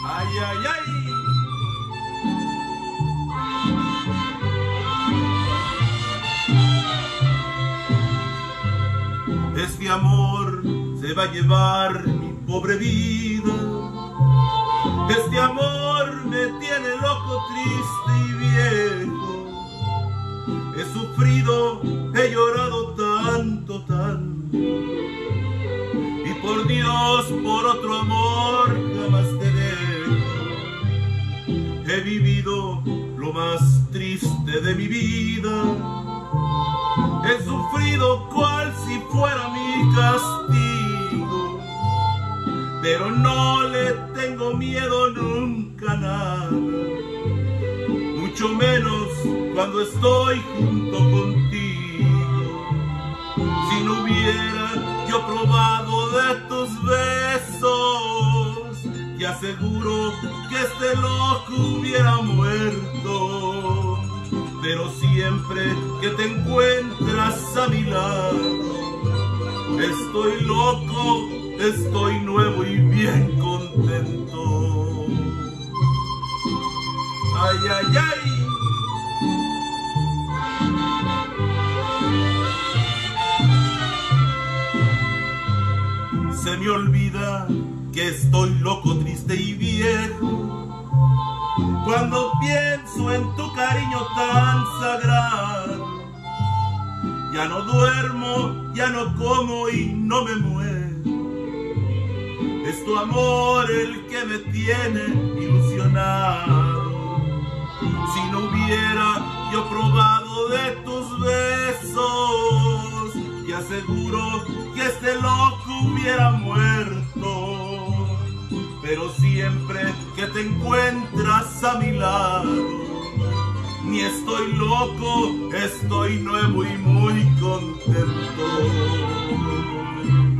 Ay, ay, ay. Este amor se va a llevar mi pobre vida. Este amor me tiene loco, triste y viejo. He sufrido, he llorado tanto, tanto. Y por Dios, por otro amor jamás te dejo. He vivido lo más triste de mi vida. He sufrido cual si fuera mi castigo, pero no le tengo miedo nunca a nada, mucho menos cuando estoy junto contigo. Si no hubiera yo probado de tus besos, te aseguro que este loco hubiera muerto. Pero siempre que te encuentras a mi lado, estoy loco, estoy nuevo y bien contento. Ay, ay, ay. Se me olvida que estoy loco, triste y viejo cuando pienso en tu cariño tan sagrado. Ya no duermo, ya no como y no me muero. Es tu amor el que me tiene ilusionado. Si no hubiera yo probado de tus besos, te aseguro que este loco hubiera muerto. Pero siempre que te encuentras a mi lado, ni estoy loco, estoy nuevo y muy contento.